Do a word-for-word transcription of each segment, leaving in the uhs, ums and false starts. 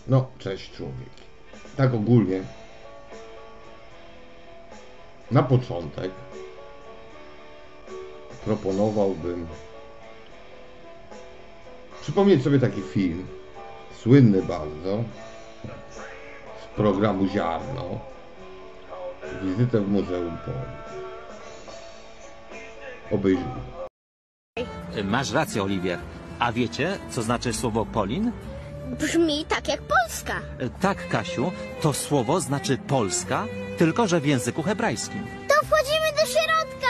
No, cześć człowiek. Tak ogólnie. Na początek proponowałbym przypomnieć sobie taki film, słynny bardzo, z programu Ziarno, Wizytę w Muzeum Polin. Obejrzyjmy. Masz rację, Oliwier. A wiecie, co znaczy słowo Polin? Brzmi tak jak Polska. Tak, Kasiu, to słowo znaczy Polska, tylko że w języku hebrajskim. To wchodzimy do środka!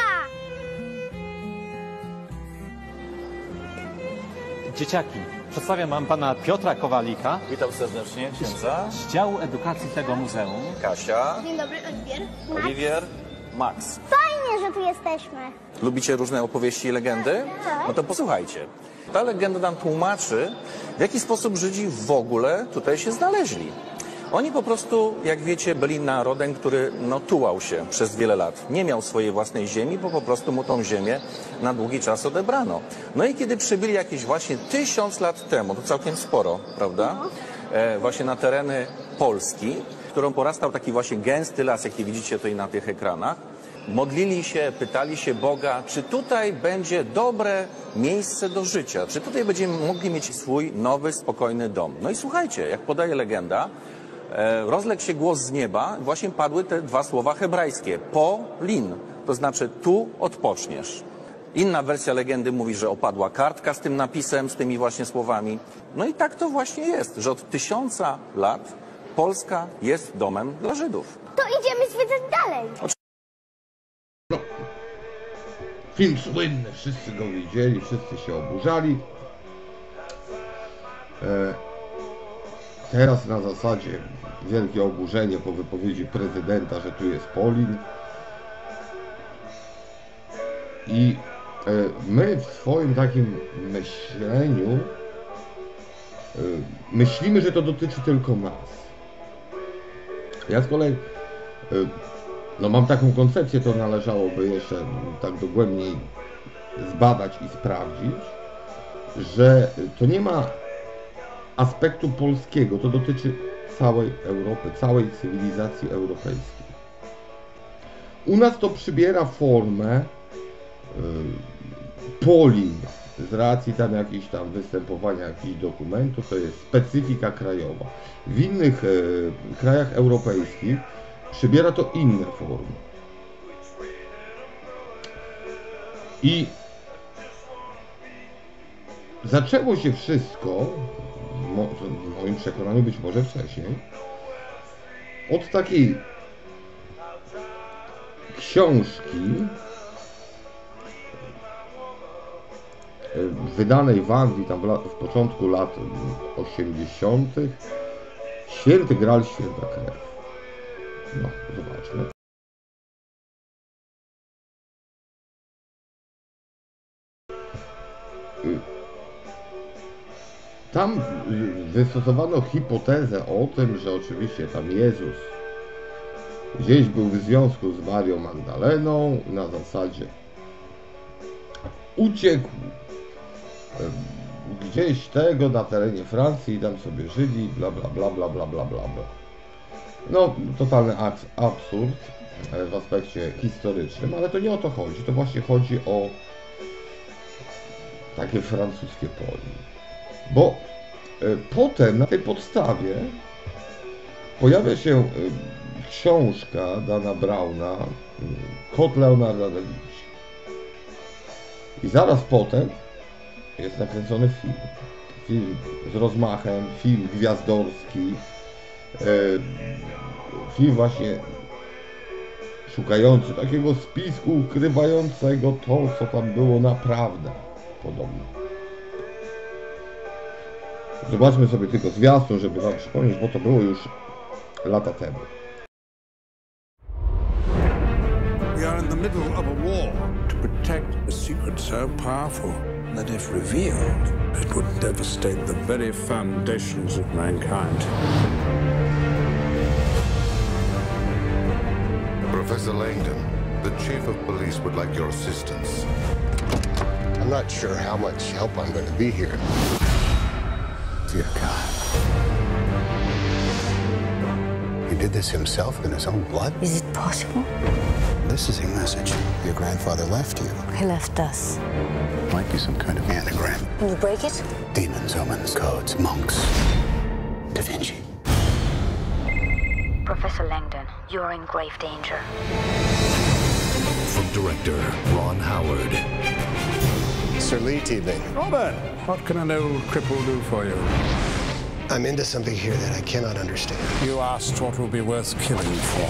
Dzieciaki, przedstawiam wam pana Piotra Kowalika. Witam serdecznie, księdza. Z działu edukacji tego muzeum. Kasia. Dzień dobry, Oliwier. Oliwier. Max. Fajnie, że tu jesteśmy. Lubicie różne opowieści i legendy? No to posłuchajcie. Ta legenda nam tłumaczy, w jaki sposób Żydzi w ogóle tutaj się znaleźli. Oni po prostu, jak wiecie, byli narodem, który no, tułał się przez wiele lat. Nie miał swojej własnej ziemi, bo po prostu mu tą ziemię na długi czas odebrano. No i kiedy przybyli jakieś właśnie tysiąc lat temu, to całkiem sporo, prawda? E, właśnie na tereny Polski, którą porastał taki właśnie gęsty las, jaki widzicie tutaj na tych ekranach. Modlili się, pytali się Boga, czy tutaj będzie dobre miejsce do życia, czy tutaj będziemy mogli mieć swój nowy, spokojny dom. No i słuchajcie, jak podaje legenda, e, rozległ się głos z nieba, właśnie padły te dwa słowa hebrajskie, po-lin, to znaczy tu odpoczniesz. Inna wersja legendy mówi, że opadła kartka z tym napisem, z tymi właśnie słowami. No i tak to właśnie jest, że od tysiąca lat Polska jest domem dla Żydów. To idziemy zwiedzać dalej. No, film słynny, wszyscy go widzieli, wszyscy się oburzali. E, teraz na zasadzie wielkie oburzenie po wypowiedzi prezydenta, że tu jest Polin. I e, my w swoim takim myśleniu e, myślimy, że to dotyczy tylko nas. Ja z kolei e, no mam taką koncepcję, to należałoby jeszcze tak dogłębniej zbadać i sprawdzić, że to nie ma aspektu polskiego, to dotyczy całej Europy, całej cywilizacji europejskiej. U nas to przybiera formę y, Polin, z racji tam jakichś tam występowania jakichś dokumentów, to jest specyfika krajowa. W innych y, krajach europejskich przybiera to inne formy. I zaczęło się wszystko, w moim przekonaniu być może wcześniej, od takiej książki wydanej w Anglii tam w, lat, w początku lat osiemdziesiątych. Święty Graal, Święta Krew. No, zobaczmy. Tam wystosowano hipotezę o tym, że oczywiście tam Jezus gdzieś był w związku z Marią Magdaleną, na zasadzie uciekł gdzieś tego na terenie Francji i tam sobie żyli, bla bla bla bla bla bla bla. No, totalny absurd w aspekcie historycznym, ale to nie o to chodzi. To właśnie chodzi o takie francuskie Polin. Bo y, potem na tej podstawie pojawia się y, książka Dana Browna, y, Kot Leonarda da Vinci. I zaraz potem jest nakręcony film. Film z rozmachem, film gwiazdorski. Film właśnie szukający takiego spisku ukrywającego to, co tam było naprawdę podobno. Zobaczmy sobie tylko zwiastun, żeby wam przypomnieć, bo to było już lata temu. We are in the middle of a war to protect a secret so powerful that if revealed, it would devastate the very foundations of mankind. Professor Langdon, the chief of police would like your assistance. I'm not sure how much help I'm going to be here. Dear God. He did this himself in his own blood? Is it possible? This is a message your grandfather left you. He left us. Might be some kind of anagram. Can you break it? Demons, omens, codes, monks. Da Vinci. Professor Langdon, you're in grave danger. From director Ron Howard. Sir Lee Teabing. Robert, what can an old cripple do for you? I'm into something here that I cannot understand. You asked what would be worth killing for.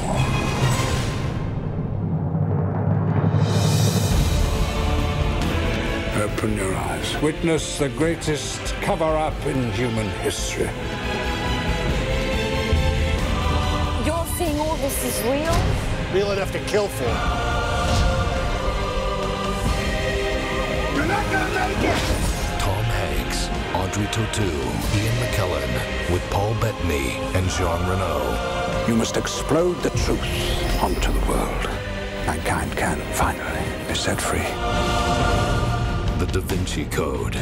Open your eyes. Witness the greatest cover-up in human history. You're saying all this is real? Real enough to kill for. You're not gonna make it! Tom Hanks, Audrey Tautou, Ian McKellen, with Paul Bettany and Jean Reno. You must explode the truth onto the world. Mankind can finally be set free. The Da Vinci Code.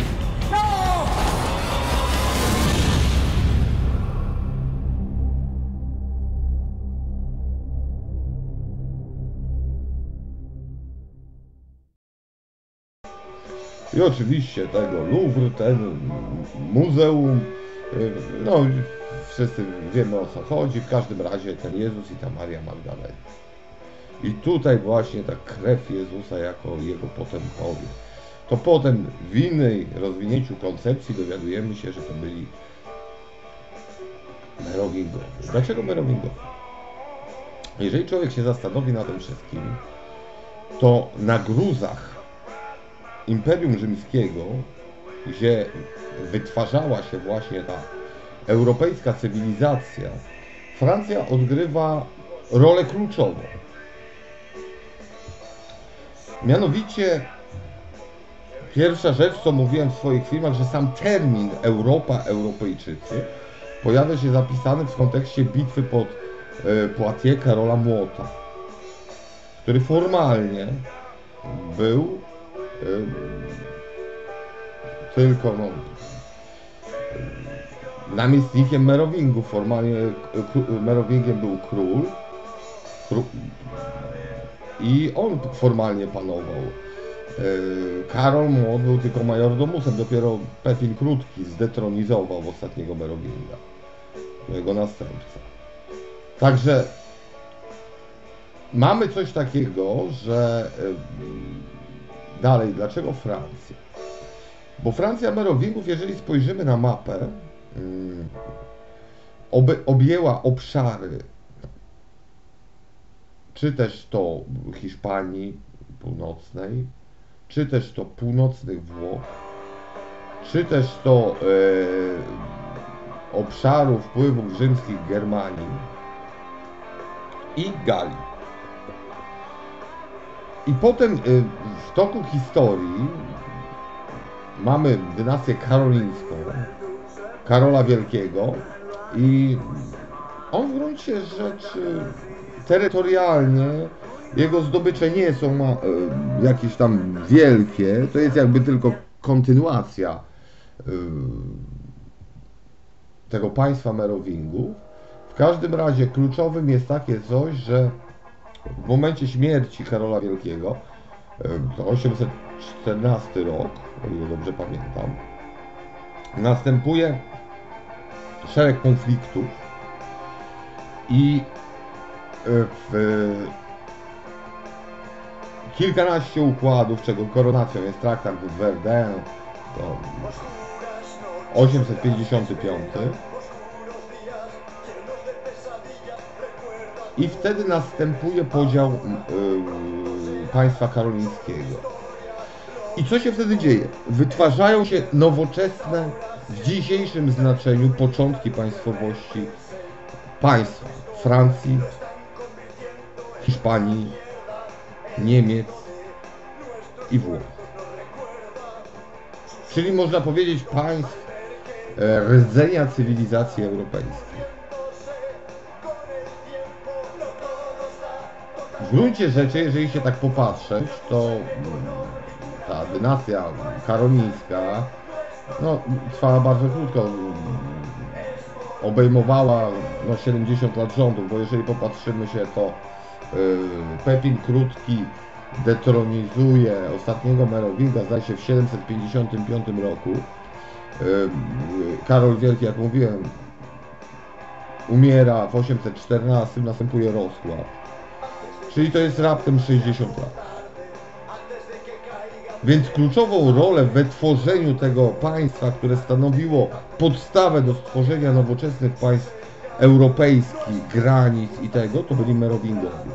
I oczywiście tego Louvre, ten muzeum, no wszyscy wiemy o co chodzi, w każdym razie ten Jezus i ta Maria Magdalena. I tutaj właśnie ta krew Jezusa jako jego potomkowie. To potem w innej rozwinięciu koncepcji dowiadujemy się, że to byli Merowingowie. Dlaczego Merowingowie? Jeżeli człowiek się zastanowi nad tym wszystkim, to na gruzach Imperium Rzymskiego, gdzie wytwarzała się właśnie ta europejska cywilizacja, Francja odgrywa rolę kluczową. Mianowicie pierwsza rzecz, co mówiłem w swoich filmach, że sam termin Europa, Europejczycy pojawia się zapisany w kontekście bitwy pod e, Poitiers Karola Młota, który formalnie był e, tylko no, namiestnikiem Merowingów. Formalnie e, Merowingiem był król, król i on formalnie panował. Karol Młot był tylko majordomusem, dopiero Pefin Krótki zdetronizował ostatniego Merowinga, jego następcę. Także mamy coś takiego, że dalej, dlaczego Francja? Bo Francja Merowingów, jeżeli spojrzymy na mapę, oby, objęła obszary, czy też to Hiszpanii Północnej, czy też to północnych Włoch, czy też to e, obszaru wpływów rzymskich Germanii i Galii. I potem e, w toku historii mamy dynastię karolińską, Karola Wielkiego, i on w gruncie rzeczy terytorialnie jego zdobycze nie są e, jakieś tam wielkie, to jest jakby tylko kontynuacja e, tego państwa Merowingów. W każdym razie kluczowym jest takie coś, że w momencie śmierci Karola Wielkiego, e, to osiemset czternasty rok, o ile dobrze pamiętam, następuje szereg konfliktów i w kilkanaście układów, czego koronacją jest traktat de Verdun, to osiemset pięćdziesiąty piąty, i wtedy następuje podział yy, państwa karolińskiego. I co się wtedy dzieje? Wytwarzają się nowoczesne, w dzisiejszym znaczeniu, początki państwowości państwa Francji, Hiszpanii, Niemiec i Włoch. Czyli można powiedzieć państw e, rdzenia cywilizacji europejskiej. W gruncie rzeczy, jeżeli się tak popatrzeć, to ta dynastia karolińska no, trwała bardzo krótko. obejmowała no, siedemdziesiąt lat rządów, bo jeżeli popatrzymy się, to yy, Pepin Krótki detronizuje ostatniego Merowinga, zdaje się w siedemset pięćdziesiątym piątym roku. Yy, Karol Wielki, jak mówiłem, umiera w osiemset czternastym, następuje rozkład. Czyli to jest raptem sześćdziesiąt lat. Więc kluczową rolę we tworzeniu tego państwa, które stanowiło podstawę do stworzenia nowoczesnych państw europejskich, granic i tego, to byli Merowingowie.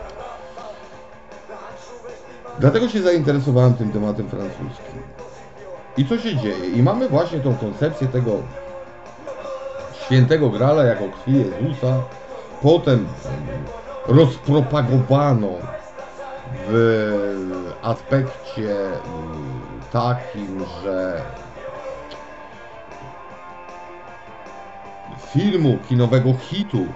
Dlatego się zainteresowałem tym tematem francuskim. I co się dzieje? I mamy właśnie tą koncepcję tego świętego Grala jako krwi Jezusa, potem rozpropagowano w aspekcie takim, że filmu, kinowego hitu,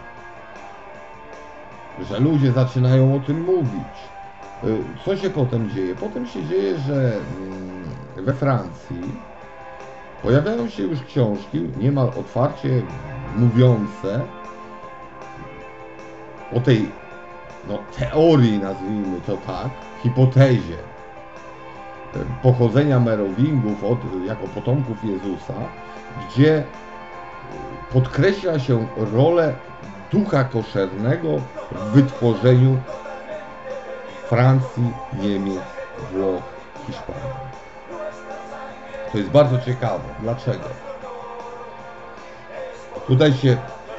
że ludzie zaczynają o tym mówić. Co się potem dzieje? Potem się dzieje, że we Francji pojawiają się już książki, niemal otwarcie mówiące o tej no, teorii, nazwijmy to tak, hipotezie pochodzenia Merowingów od, jako potomków Jezusa, gdzie podkreśla się rolę ducha koszernego w wytworzeniu Francji, Niemiec, Włoch, Hiszpanii. To jest bardzo ciekawe. Dlaczego? Tutaj się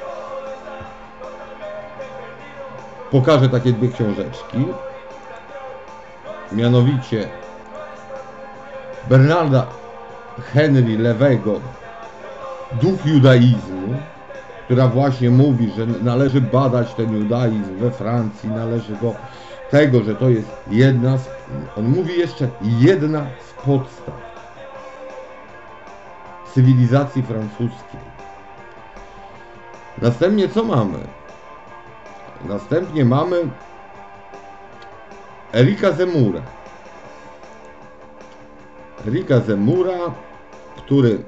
pokażę takie dwie książeczki. Mianowicie Bernarda Henry Lewego Duch judaizmu, która właśnie mówi, że należy badać ten judaizm we Francji, należy do tego, że to jest jedna z, on mówi jeszcze jedna z podstaw cywilizacji francuskiej. Następnie co mamy? Następnie mamy Erika Zemura. Erika Zemura, który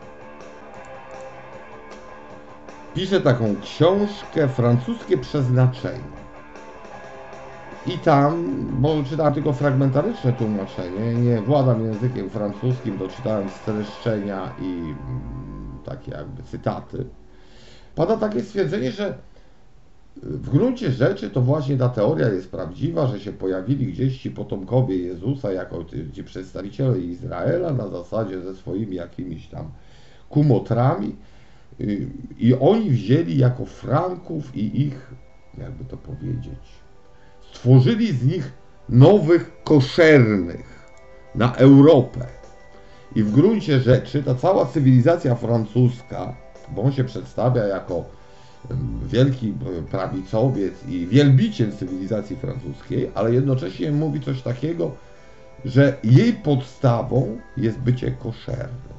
pisze taką książkę Francuskie przeznaczenie. I tam, bo czytałem tylko fragmentaryczne tłumaczenie, nie władam językiem francuskim, to czytałem streszczenia i takie jakby cytaty. Pada takie stwierdzenie, że w gruncie rzeczy to właśnie ta teoria jest prawdziwa, że się pojawili gdzieś ci potomkowie Jezusa jako ci przedstawiciele Izraela na zasadzie ze swoimi jakimiś tam kumotrami i oni wzięli jako Franków i ich, jakby to powiedzieć, stworzyli z nich nowych koszernych na Europę. I w gruncie rzeczy ta cała cywilizacja francuska, bo on się przedstawia jako wielki prawicowiec i wielbiciel cywilizacji francuskiej, ale jednocześnie mówi coś takiego, że jej podstawą jest bycie koszernym.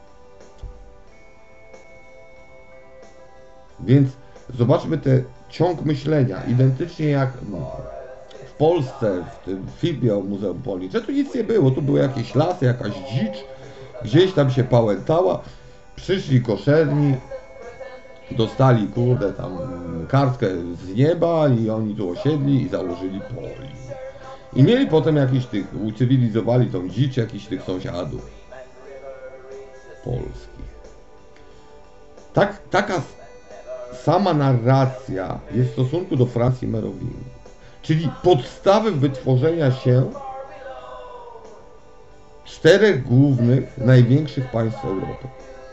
Więc zobaczmy ten ciąg myślenia, identycznie jak w Polsce, w tym filmie o Muzeum Polii, że tu nic nie było, tu były jakieś lasy, jakaś dzicz, gdzieś tam się pałętała, przyszli koszerni, dostali, kurde, tam kartkę z nieba i oni tu osiedli i założyli poli. I mieli potem jakiś tych, ucywilizowali tą dzicz, jakiś tych sąsiadów polskich. Tak, taka sama narracja jest w stosunku do Francji Merowingów. Czyli podstawy wytworzenia się czterech głównych, największych państw Europy.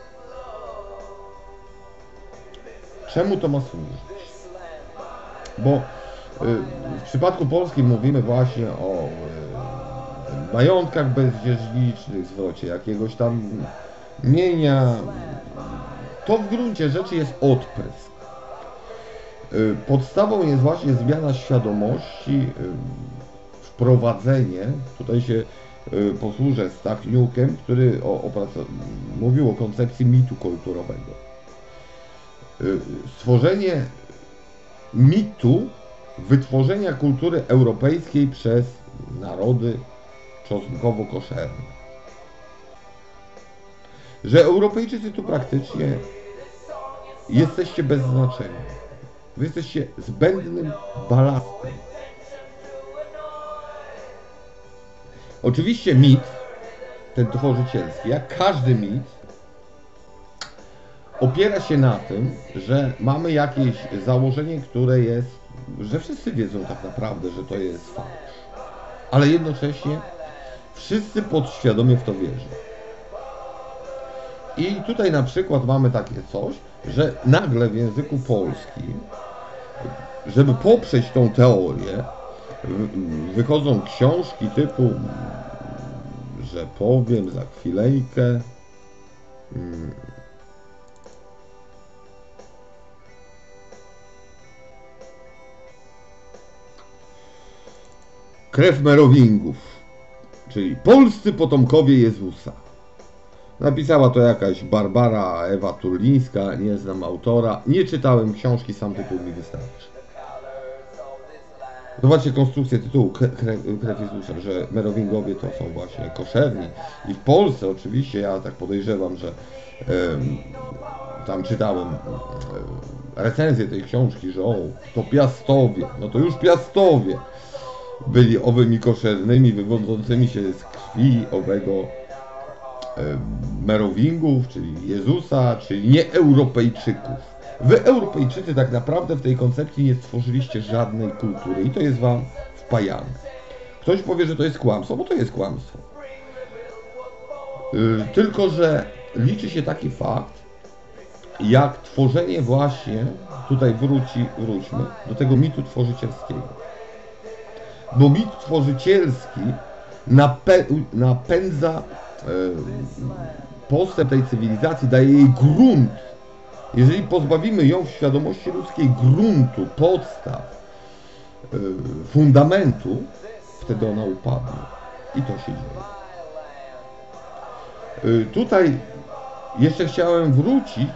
Czemu to ma służyć? Bo w przypadku polskim mówimy właśnie o majątkach bezdziedzicznych, zwrocie jakiegoś tam mienia. To w gruncie rzeczy jest odprysk. Podstawą jest właśnie zmiana świadomości, wprowadzenie, tutaj się posłużę Stachniukiem, który mówił o koncepcji mitu kulturowego. Stworzenie mitu wytworzenia kultury europejskiej przez narody czosnkowo koszerne. Że Europejczycy tu praktycznie jesteście bez znaczenia. Wy jesteście zbędnym balastem. Oczywiście mit, ten tworzycielski, jak każdy mit, opiera się na tym, że mamy jakieś założenie, które jest, że wszyscy wiedzą tak naprawdę, że to jest fałsz. Ale jednocześnie wszyscy podświadomie w to wierzą. I tutaj na przykład mamy takie coś, że nagle w języku polskim, żeby poprzeć tą teorię, wychodzą książki typu, że powiem za chwilejkę, Krew Merowingów, czyli polscy potomkowie Jezusa. Napisała to jakaś Barbara Ewa Turlińska, nie znam autora, nie czytałem książki, sam tytuł mi wystarczy. Zobaczcie konstrukcję tytułu Krew, krew Jezusa, że Merowingowie to są właśnie koszerni. I w Polsce oczywiście, ja tak podejrzewam, że um, tam czytałem um, recenzję tej książki, że o, to Piastowie, no to już Piastowie byli owymi koszernymi, wywodzącymi się z krwi owego Merowingów, czyli Jezusa, czyli nie Europejczyków. Wy, Europejczycy, tak naprawdę w tej koncepcji nie stworzyliście żadnej kultury i to jest wam wpajane. Ktoś powie, że to jest kłamstwo, bo to jest kłamstwo. Yy, tylko, że liczy się taki fakt, jak tworzenie właśnie, tutaj wróci, wróćmy, do tego mitu tworzycielskiego. Bo mit tworzycielski napę napędza postęp tej cywilizacji, daje jej grunt. Jeżeli pozbawimy ją w świadomości ludzkiej gruntu, podstaw, fundamentu, wtedy ona upadnie. I to się dzieje. Tutaj jeszcze chciałem wrócić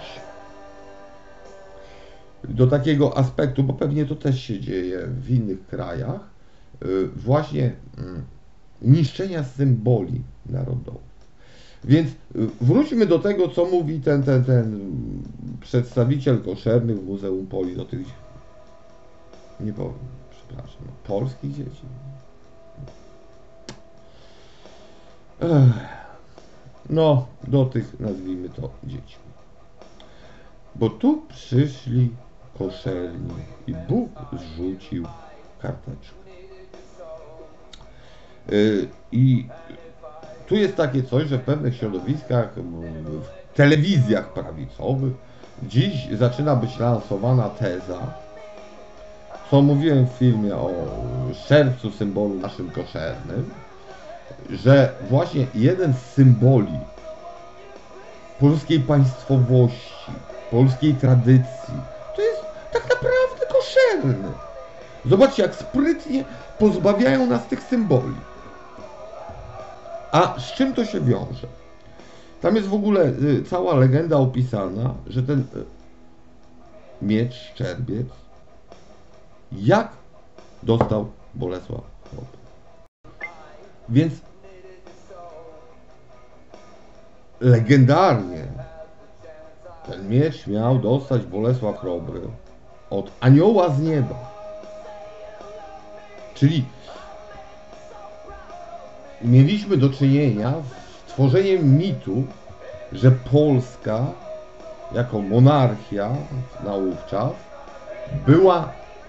do takiego aspektu, bo pewnie to też się dzieje w innych krajach, właśnie niszczenia symboli narodowych. Więc wróćmy do tego, co mówi ten, ten, ten przedstawiciel koszernych w Muzeum Poli, do tych, nie powiem, przepraszam, polskich dzieci. Ech. No, do tych, nazwijmy to, dzieci. Bo tu przyszli koszerni i Bóg zrzucił karteczkę. Yy, I tu jest takie coś, że w pewnych środowiskach, w telewizjach prawicowych dziś zaczyna być lansowana teza, co mówiłem w filmie o szercu symbolu naszym koszernym, że właśnie jeden z symboli polskiej państwowości, polskiej tradycji, to jest tak naprawdę koszerny. Zobaczcie, jak sprytnie pozbawiają nas tych symboli. A z czym to się wiąże? Tam jest w ogóle y, cała legenda opisana, że ten y, miecz, szczerbiec, jak dostał Bolesław Chrobry. Więc legendarnie ten miecz miał dostać Bolesław Chrobry od anioła z nieba. Czyli mieliśmy do czynienia z tworzeniem mitu, że Polska jako monarchia naówczas była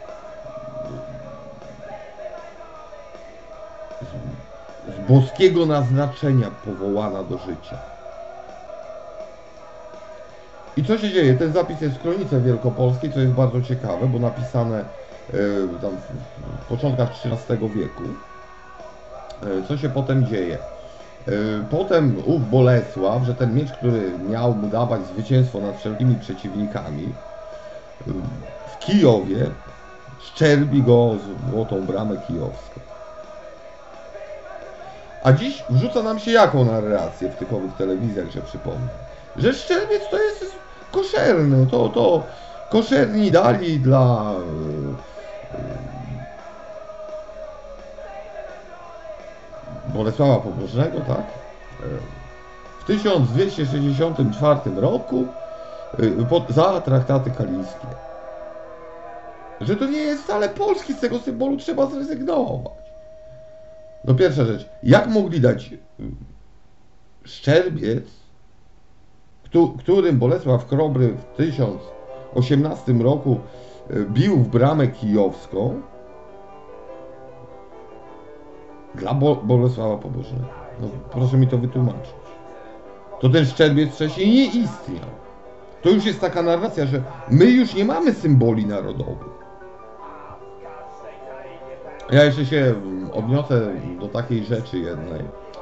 z, z boskiego naznaczenia powołana do życia. I co się dzieje? Ten zapis jest w Kronice Wielkopolskiej, co jest bardzo ciekawe, bo napisane yy, tam w początkach trzynastego wieku. Co się potem dzieje? Potem ów Bolesław, że ten miecz, który miał mu dawać zwycięstwo nad wszelkimi przeciwnikami, w Kijowie szczerbi go o złotą bramę kijowską. A dziś wrzuca nam się jaką narrację w typowych telewizjach, że przypomnę, że szczerbiec to jest koszerny, to, to koszerni dali dla Bolesława Pobożnego, tak? W tysiąc dwieście sześćdziesiątym czwartym roku y, pod, za traktaty kalińskie. Że to nie jest wcale polski, z tego symbolu trzeba zrezygnować. No pierwsza rzecz, jak mogli dać szczerbiec, którym Bolesław Chrobry w tysiąc osiemnastym roku bił w bramę kijowską, dla Bo Bolesława Pobożnego. No, proszę mi to wytłumaczyć. To ten szczerbiec wcześniej nie istniał. To już jest taka narracja, że my już nie mamy symboli narodowych. Ja jeszcze się odniosę do takiej rzeczy jednej.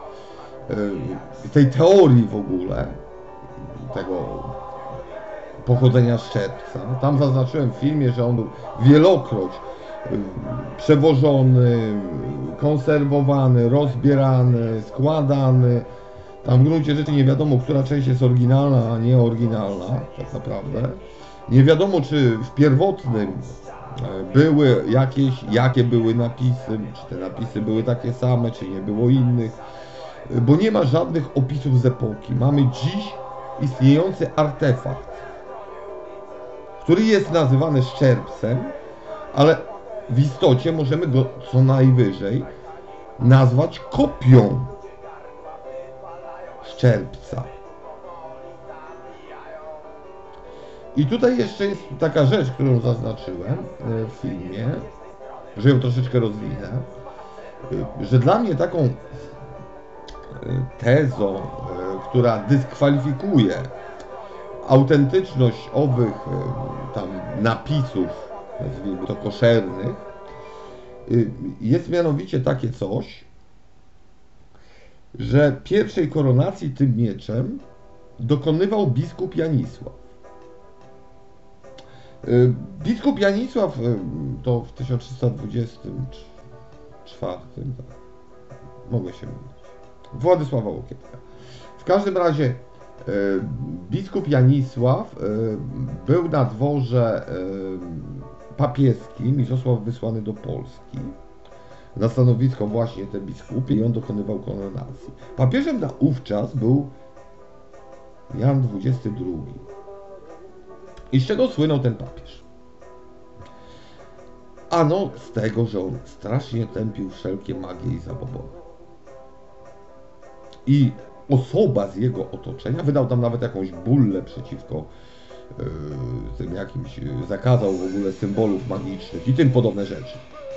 Tej teorii w ogóle tego pochodzenia szczerbca. Tam zaznaczyłem w filmie, że on był wielokroć przewożony, konserwowany, rozbierany, składany. Tam w gruncie rzeczy nie wiadomo, która część jest oryginalna, a nie oryginalna, tak naprawdę. Nie wiadomo, czy w pierwotnym były jakieś, jakie były napisy, czy te napisy były takie same, czy nie było innych, bo nie ma żadnych opisów z epoki. Mamy dziś istniejący artefakt, który jest nazywany szczerbcem, ale w istocie możemy go co najwyżej nazwać kopią szczerbca. I tutaj jeszcze jest taka rzecz, którą zaznaczyłem w filmie, że ją troszeczkę rozwinę, że dla mnie taką tezą, która dyskwalifikuje autentyczność owych tam napisów, nazwijmy to koszernych, jest mianowicie takie coś, że pierwszej koronacji tym mieczem dokonywał biskup Janisław. Biskup Janisław to w tysiąc trzysta dwudziestym czwartym, tak, mogę się mylić, Władysława Łokietka. W każdym razie biskup Janisław był na dworze papieskim i został wysłany do Polski na stanowisko właśnie te biskupie i on dokonywał koronacji. Papieżem na ówczas był Jan dwudziesty drugi. I z czego słynął ten papież? Ano z tego, że on strasznie tępił wszelkie magie i zabobony. I osoba z jego otoczenia, wydał tam nawet jakąś bullę przeciwko yy, tym jakimś, yy, zakazał w ogóle symbolów magicznych i tym podobne rzeczy.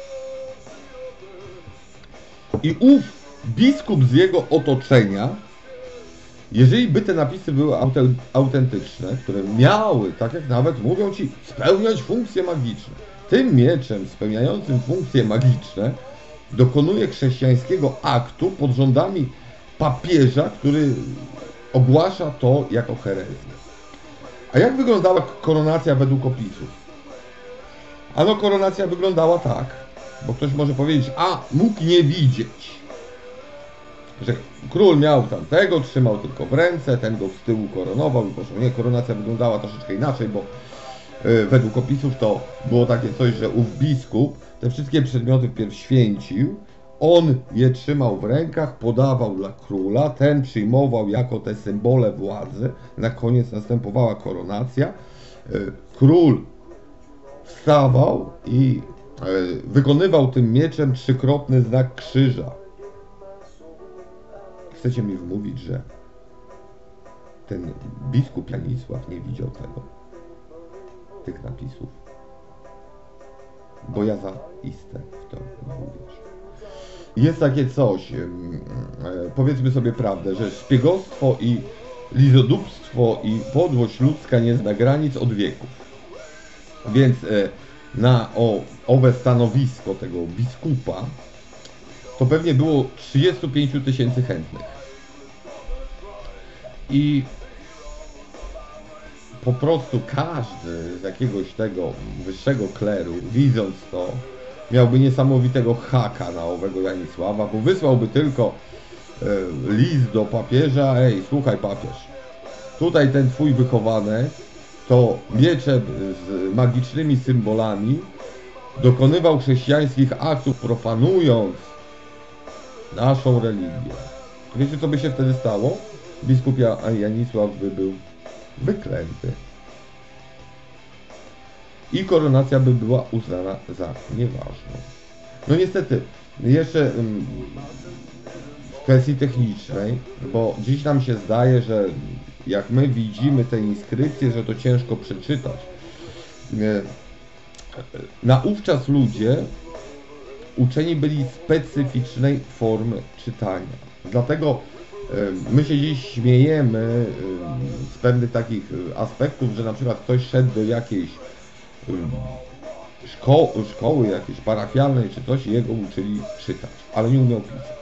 I ów biskup z jego otoczenia, jeżeli by te napisy były autentyczne, które miały, tak jak nawet mówią ci, spełniać funkcje magiczne, tym mieczem spełniającym funkcje magiczne dokonuje chrześcijańskiego aktu pod rządami papieża, który ogłasza to jako herezję. A jak wyglądała koronacja według opisów? Ano koronacja wyglądała tak, bo ktoś może powiedzieć, a mógł nie widzieć, że król miał tamtego, trzymał tylko w ręce, ten go z tyłu koronował i poszło. Nie, koronacja wyglądała troszeczkę inaczej, bo yy, według opisów to było takie coś, że ów biskup te wszystkie przedmioty wpierw święcił, on je trzymał w rękach, podawał dla króla, ten przyjmował jako te symbole władzy, na koniec następowała koronacja, yy, król wstawał i yy, wykonywał tym mieczem trzykrotny znak krzyża. Chcecie mi wmówić, że ten biskup Janisław nie widział tego, tych napisów? Bo ja zaiste w to nie uwierzę. Jest takie coś, powiedzmy sobie prawdę, że szpiegostwo i lizodóbstwo i podłość ludzka nie zna granic od wieków. Więc na o, owe stanowisko tego biskupa to pewnie było trzydzieści pięć tysięcy chętnych. I po prostu każdy z jakiegoś tego wyższego kleru, widząc to, miałby niesamowitego haka na owego Janisława, bo wysłałby tylko e, list do papieża, ej, słuchaj papież, tutaj ten twój wychowanek to mieczem z magicznymi symbolami dokonywał chrześcijańskich aktów, profanując naszą religię. Wiecie, co by się wtedy stało? Biskup Janisław by był wyklęty. i koronacja by była uznana za nieważną. No niestety, jeszcze w kwestii technicznej, bo dziś nam się zdaje, że jak my widzimy te inskrypcje, że to ciężko przeczytać. Naówczas ludzie uczeni byli specyficznej formy czytania. Dlatego my się dziś śmiejemy z pewnych takich aspektów, że na przykład ktoś szedł do jakiejś szko szkoły jakiejś parafialnej czy coś i jego uczyli czytać, ale nie umiał pisać.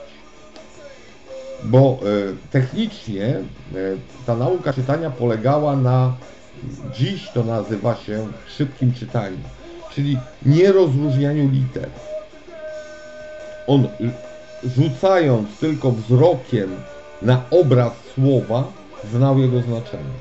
Bo technicznie ta nauka czytania polegała na, dziś to nazywa się szybkim czytaniem, czyli nierozróżnianiu liter. On rzucając tylko wzrokiem na obraz słowa, znał jego znaczenie.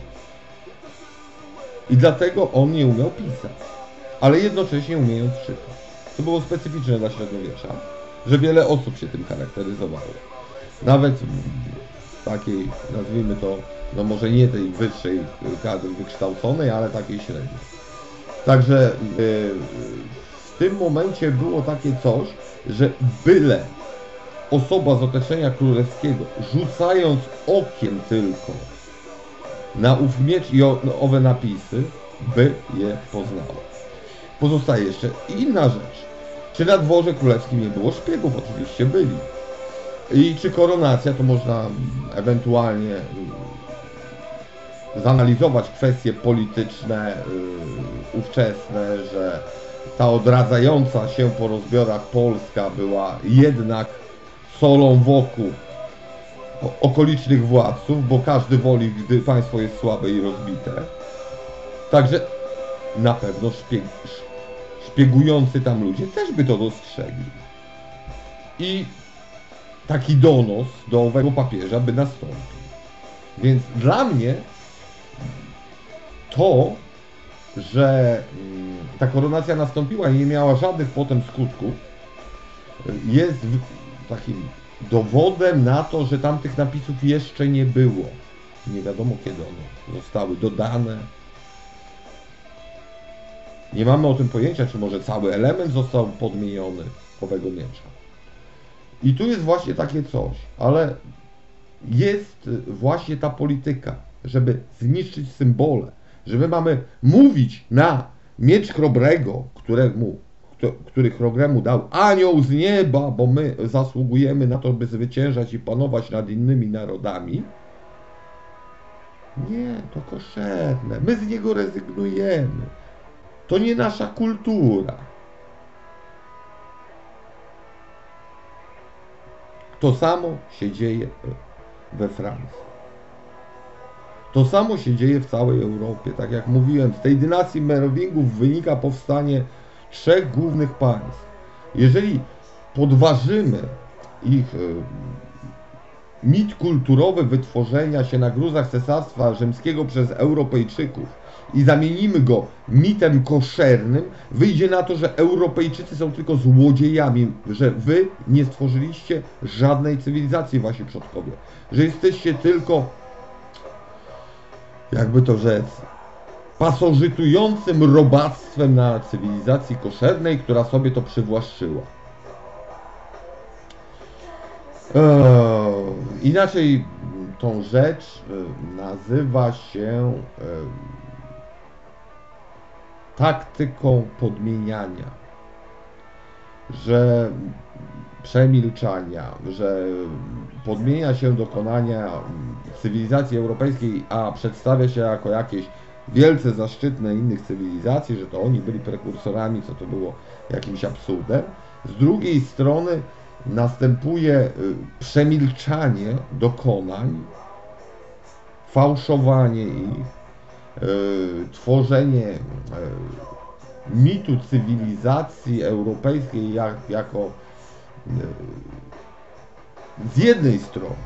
I dlatego on nie umiał pisać, ale jednocześnie umiejąc czytać. To było specyficzne dla średniowiecza, że wiele osób się tym charakteryzowało. Nawet takiej, nazwijmy to, no może nie tej wyższej kadry wykształconej, ale takiej średniej. Także w tym momencie było takie coś, że byle osoba z otoczenia królewskiego, rzucając okiem tylko na ów miecz i o, no, owe napisy, by je poznała. Pozostaje jeszcze inna rzecz. Czy na dworze królewskim nie było szpiegów? Oczywiście byli. I czy koronacja, to można ewentualnie zanalizować kwestie polityczne, yy, ówczesne, że ta odradzająca się po rozbiorach Polska była jednak solą wokół okolicznych władców, bo każdy woli, gdy państwo jest słabe i rozbite. Także na pewno szpieg, szpiegujący tam ludzie też by to dostrzegli. I taki donos do owego papieża by nastąpił. Więc dla mnie to, że ta koronacja nastąpiła i nie miała żadnych potem skutków, jest takim dowodem na to, że tamtych napisów jeszcze nie było. Nie wiadomo kiedy one zostały dodane. Nie mamy o tym pojęcia, czy może cały element został podmieniony owego miecza. I tu jest właśnie takie coś, ale jest właśnie ta polityka, żeby zniszczyć symbole, że my mamy mówić na miecz Chrobrego, któremu, który Chrobremu dał anioł z nieba, bo my zasługujemy na to, by zwyciężać i panować nad innymi narodami. Nie, to koszerne. My z niego rezygnujemy. To nie nasza kultura. To samo się dzieje we Francji. To samo się dzieje w całej Europie. Tak jak mówiłem, z tej dynastii Merowingów wynika powstanie trzech głównych państw. Jeżeli podważymy ich mit kulturowy wytworzenia się na gruzach Cesarstwa Rzymskiego przez Europejczyków i zamienimy go mitem koszernym, wyjdzie na to, że Europejczycy są tylko złodziejami, że wy nie stworzyliście żadnej cywilizacji, wasi przodkowie, że jesteście tylko, jakby to rzec, pasożytującym robactwem na cywilizacji koszernej, która sobie to przywłaszczyła. Eee, inaczej tą rzecz e, nazywa się e, taktyką podmieniania, że przemilczania, że podmienia się dokonania cywilizacji europejskiej, a przedstawia się jako jakieś wielce zaszczytne innych cywilizacji, że to oni byli prekursorami, co to było jakimś absurdem. Z drugiej strony następuje przemilczanie dokonań, fałszowanie ich, tworzenie mitu cywilizacji europejskiej jak, jako z jednej strony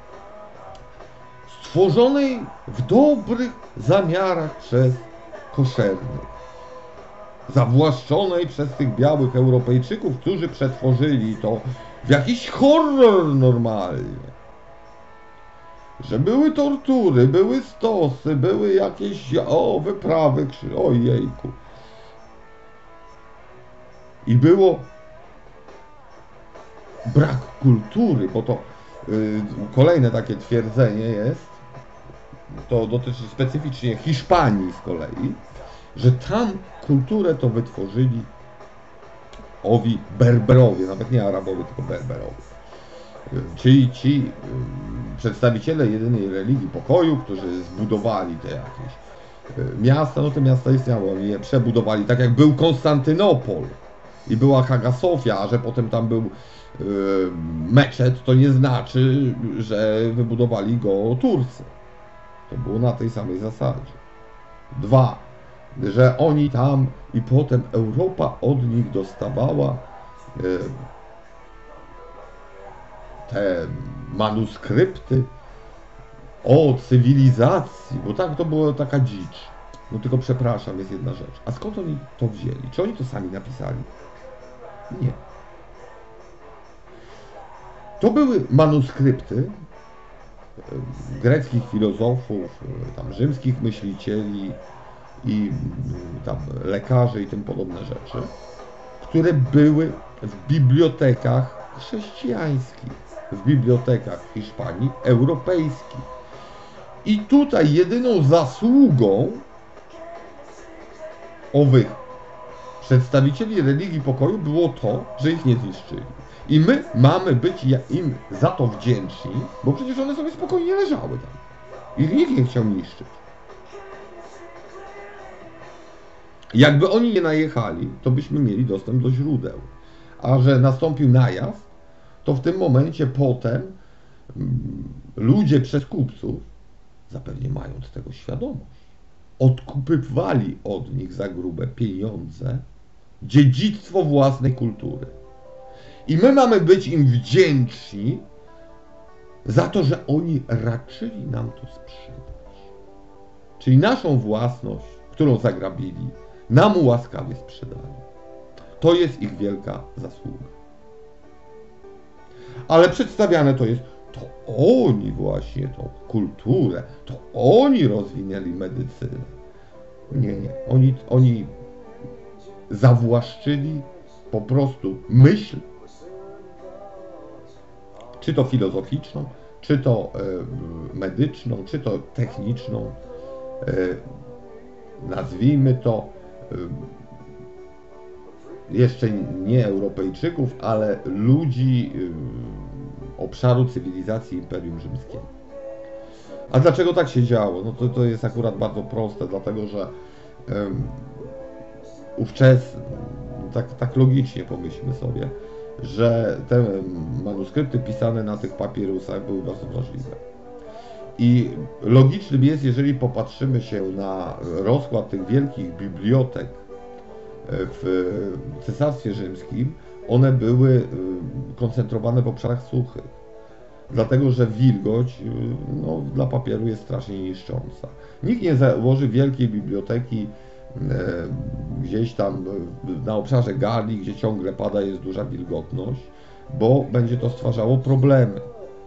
stworzonej w dobrych zamiarach przez koszernych, zawłaszczonej przez tych białych Europejczyków, którzy przetworzyli to w jakiś horror normalnie. Że były tortury, były stosy, były jakieś o wyprawy, ojejku. I było brak kultury, bo to yy, kolejne takie twierdzenie jest, to dotyczy specyficznie Hiszpanii z kolei, że tam kulturę to wytworzyli owi Berberowie, nawet nie Arabowie, tylko Berberowie. Czyli ci yy, przedstawiciele jedynej religii pokoju, którzy zbudowali te jakieś yy, miasta, no te miasta istniały, oni je przebudowali, tak jak był Konstantynopol i była Hagia Sofia, a że potem tam był yy, meczet, to nie znaczy, że wybudowali go Turcy. To było na tej samej zasadzie. Dwa, że oni tam i potem Europa od nich dostawała yy, te manuskrypty o cywilizacji, bo tak to była taka dzicz. No tylko przepraszam, jest jedna rzecz. A skąd oni to wzięli? Czy oni to sami napisali? Nie. To były manuskrypty greckich filozofów, tam rzymskich myślicieli i tam lekarzy i tym podobne rzeczy, które były w bibliotekach chrześcijańskich, w bibliotekach Hiszpanii, europejskich. I tutaj jedyną zasługą owych przedstawicieli religii pokoju było to, że ich nie zniszczyli. I my mamy być im za to wdzięczni, bo przecież one sobie spokojnie leżały tam. Ich nikt nie chciał niszczyć. Jakby oni nie najechali, to byśmy mieli dostęp do źródeł. A że nastąpił najazd, to w tym momencie potem mm, ludzie przez kupców, zapewnie mając tego świadomość, odkupywali od nich za grube pieniądze dziedzictwo własnej kultury. I my mamy być im wdzięczni za to, że oni raczyli nam to sprzedać. Czyli naszą własność, którą zagrabili, nam łaskawie sprzedali. To jest ich wielka zasługa. Ale przedstawiane to jest, to oni właśnie tą kulturę, to oni rozwinęli medycynę. Nie, nie. Oni, oni zawłaszczyli po prostu myśl, czy to filozoficzną, czy to e, medyczną, czy to techniczną, e, nazwijmy to e, jeszcze nie Europejczyków, ale ludzi e, obszaru cywilizacji Imperium Rzymskiego. A dlaczego tak się działo? No to, to jest akurat bardzo proste, dlatego że e, ówczesny, tak, tak logicznie pomyślmy sobie, że te manuskrypty pisane na tych papierusach były bardzo wrażliwe. I logicznym jest, jeżeli popatrzymy się na rozkład tych wielkich bibliotek w Cesarstwie Rzymskim, one były koncentrowane w obszarach suchych. Dlatego, że wilgoć no, dla papieru jest strasznie niszcząca. Nikt nie założy wielkiej biblioteki gdzieś tam na obszarze Galii, gdzie ciągle pada, jest duża wilgotność, bo będzie to stwarzało problemy.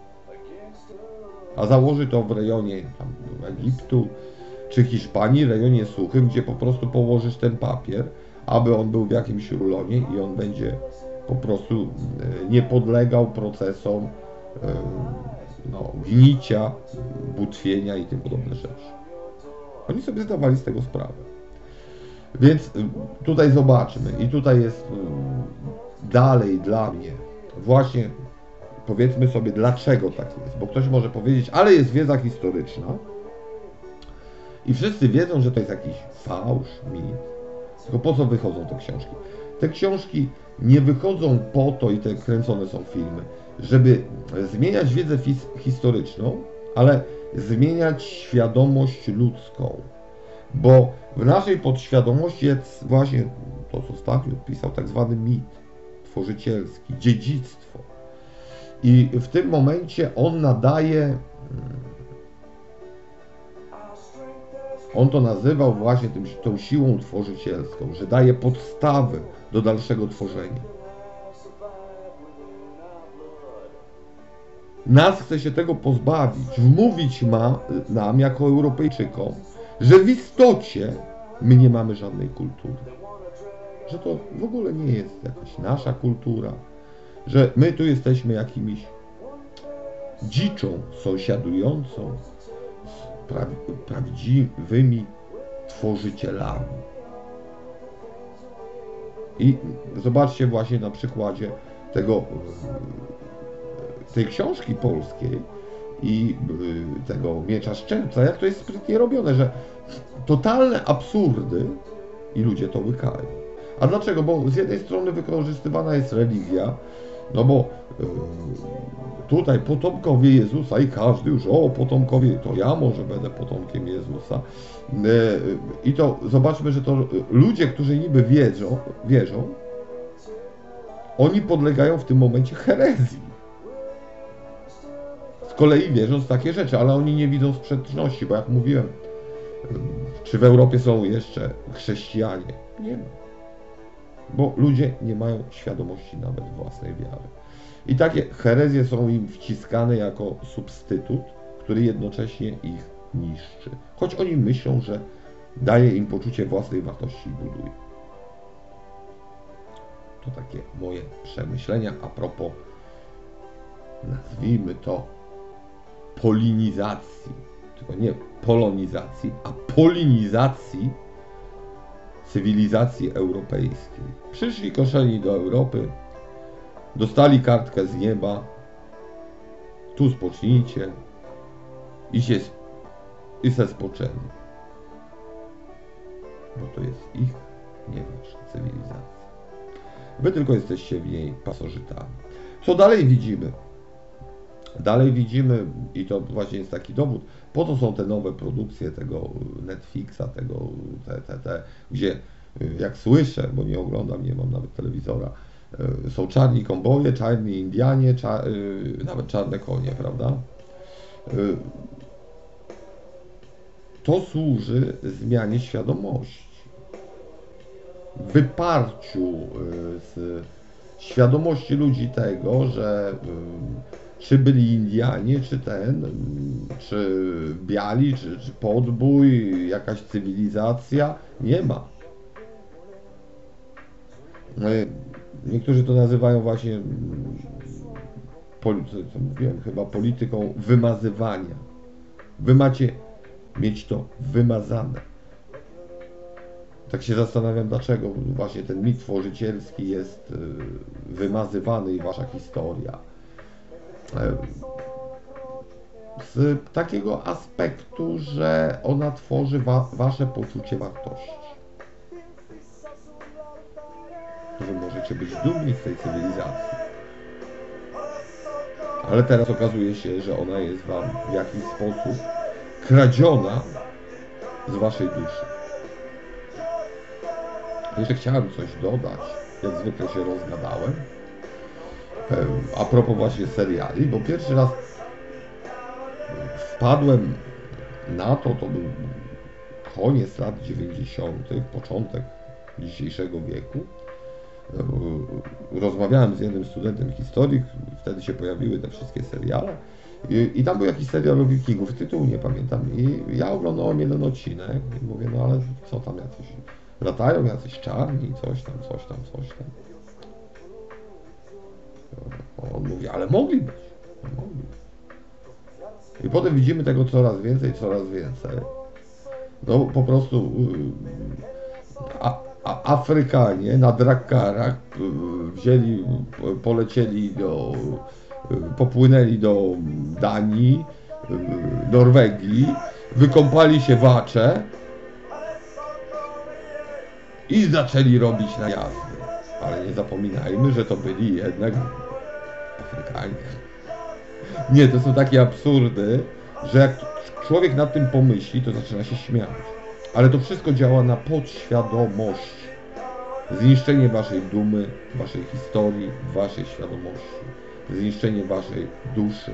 A założy to w rejonie tam, Egiptu czy Hiszpanii, rejonie suchym, gdzie po prostu położysz ten papier, aby on był w jakimś rulonie i on będzie po prostu nie podlegał procesom no, gnicia, butwienia i tym podobne rzeczy. Oni sobie zdawali z tego sprawę. Więc tutaj zobaczmy i tutaj jest dalej dla mnie właśnie, powiedzmy sobie, dlaczego tak jest, bo ktoś może powiedzieć, ale jest wiedza historyczna i wszyscy wiedzą, że to jest jakiś fałsz, mit, tylko po co wychodzą te książki? Te książki nie wychodzą po to i te kręcone są filmy, żeby zmieniać wiedzę historyczną, ale zmieniać świadomość ludzką. Bo w naszej podświadomości jest właśnie to, co Stachliud pisał, tak zwany mit tworzycielski, dziedzictwo. I w tym momencie on nadaje, on to nazywał właśnie tym, tą siłą tworzycielską, że daje podstawy do dalszego tworzenia. Nas chce się tego pozbawić, wmówić ma nam, jako Europejczykom, że w istocie my nie mamy żadnej kultury. że to w ogóle nie jest jakaś nasza kultura, że my tu jesteśmy jakimiś dziczą sąsiadującą z pra prawdziwymi tworzycielami. I zobaczcie właśnie na przykładzie tego, tej książki polskiej i tego Miecza Szczępca, jak to jest sprytnie robione, że totalne absurdy i ludzie to łykają. A dlaczego? Bo z jednej strony wykorzystywana jest religia, no bo yy, tutaj potomkowie Jezusa i każdy już, o potomkowie, to ja może będę potomkiem Jezusa. Yy, I to zobaczmy, że to ludzie, którzy niby wiedzą, wierzą, oni podlegają w tym momencie herezji. Z kolei wierząc w takie rzeczy, ale oni nie widzą sprzeczności, bo jak mówiłem, yy, czy w Europie są jeszcze chrześcijanie? Nie ma. Bo ludzie nie mają świadomości nawet własnej wiary. I takie herezje są im wciskane jako substytut, który jednocześnie ich niszczy. Choć oni myślą, że daje im poczucie własnej wartości i buduje. To takie moje przemyślenia a propos, nazwijmy to, polinizacji. Tylko nie polonizacji, a polinizacji cywilizacji europejskiej. Przyszli koszeni do Europy, dostali kartkę z nieba, tu spocznijcie i się i se spoczęli. Bo to jest ich, nie wasza cywilizacja. Wy tylko jesteście w niej pasożytami. Co dalej widzimy? Dalej widzimy, i to właśnie jest taki dowód, po to są te nowe produkcje tego Netflixa, tego, te, te, te, gdzie jak słyszę, bo nie oglądam, nie mam nawet telewizora, są czarni komboje, czarni Indianie, cza, nawet czarne konie, prawda? To służy zmianie świadomości, wyparciu z świadomości ludzi tego, że czy byli Indianie, czy ten, czy biali, czy, czy podbój, jakaś cywilizacja, nie ma. Niektórzy to nazywają właśnie, co mówiłem, chyba polityką wymazywania. Wy macie mieć to wymazane. Tak się zastanawiam, dlaczego właśnie ten mit tworzycielski jest wymazywany i wasza historia. Z takiego aspektu, że ona tworzy wa wasze poczucie wartości. Wy możecie być dumni z tej cywilizacji. Ale teraz okazuje się, że ona jest wam w jakiś sposób kradziona z waszej duszy. Jeszcze chciałem coś dodać, jak zwykle się rozgadałem. A propos właśnie seriali, bo pierwszy raz wpadłem na to, to był koniec lat dziewięćdziesiątych, początek dzisiejszego wieku. Rozmawiałem z jednym studentem historii, wtedy się pojawiły te wszystkie seriale i, i tam był jakiś serial o Wikingów, tytułu nie pamiętam, i ja oglądałem jeden odcinek i mówię, no ale co tam, jacyś latają, jacyś czarni, coś tam, coś tam, coś tam. On mówi, ale mogli być. Mogli być. I potem widzimy tego coraz więcej, coraz więcej. No po prostu a, a Afrykanie na drakarach wzięli, polecieli do, popłynęli do Danii, Norwegii, wykąpali się w Acze i zaczęli robić najazdy. Ale nie zapominajmy, że to byli jednak Afrykanie. Nie, to są takie absurdy, że jak człowiek nad tym pomyśli, to zaczyna się śmiać. Ale to wszystko działa na podświadomość. Zniszczenie waszej dumy, waszej historii, waszej świadomości. Zniszczenie waszej duszy.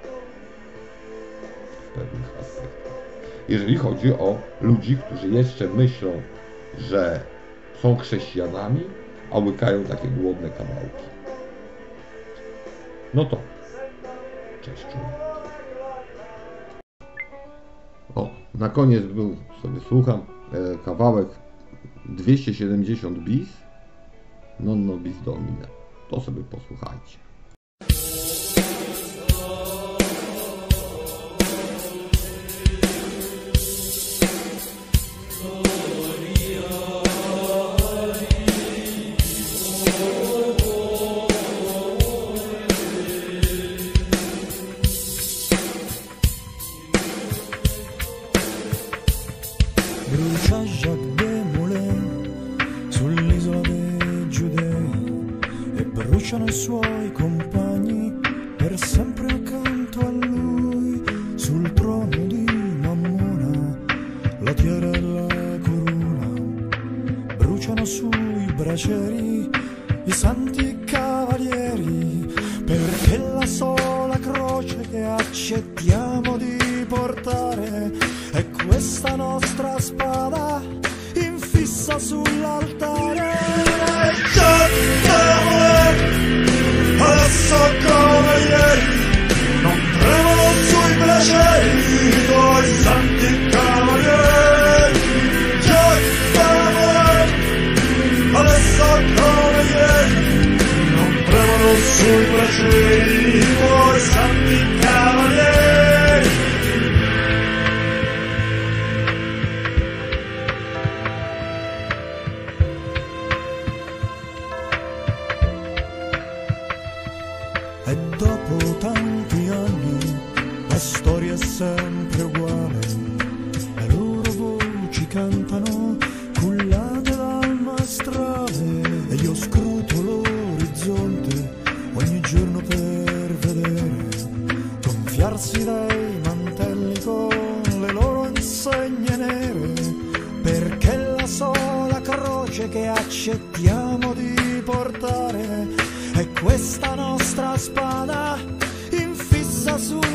W pewnych aspektach. Jeżeli chodzi o ludzi, którzy jeszcze myślą, że są chrześcijanami, a łykają takie głodne kawałki. No to cześć. O, na koniec był, sobie słucham, e, kawałek dwieście siedemdziesiąt bis non nobis domine. To sobie posłuchajcie. Brucia Jacques Desmoulins sull'isola dei Giudei e bruciano i suoi compagni per sempre accanto a lui. Sul trono di Mammona la tiara e la corona, bruciano sui bracieri i santi cavalieri, perché la sola croce che accettiamo di portare è questa nostra spada infissa sull'altare. Adesso come ieri non tremano sui bracieri i tuoi santi cavalieri. Adesso come ieri non tremano sui bracieri i tuoi santi cavalieri. E dopo tanti anni la storia è sempre uguale, le loro voci cantano cullate dal maestrale, e io scruto l'orizzonte ogni giorno per vedere gonfiarsi dai mantelli con le loro insegne nere, perché la sola croce che accettiamo di portare è questa nostra spada infissa sul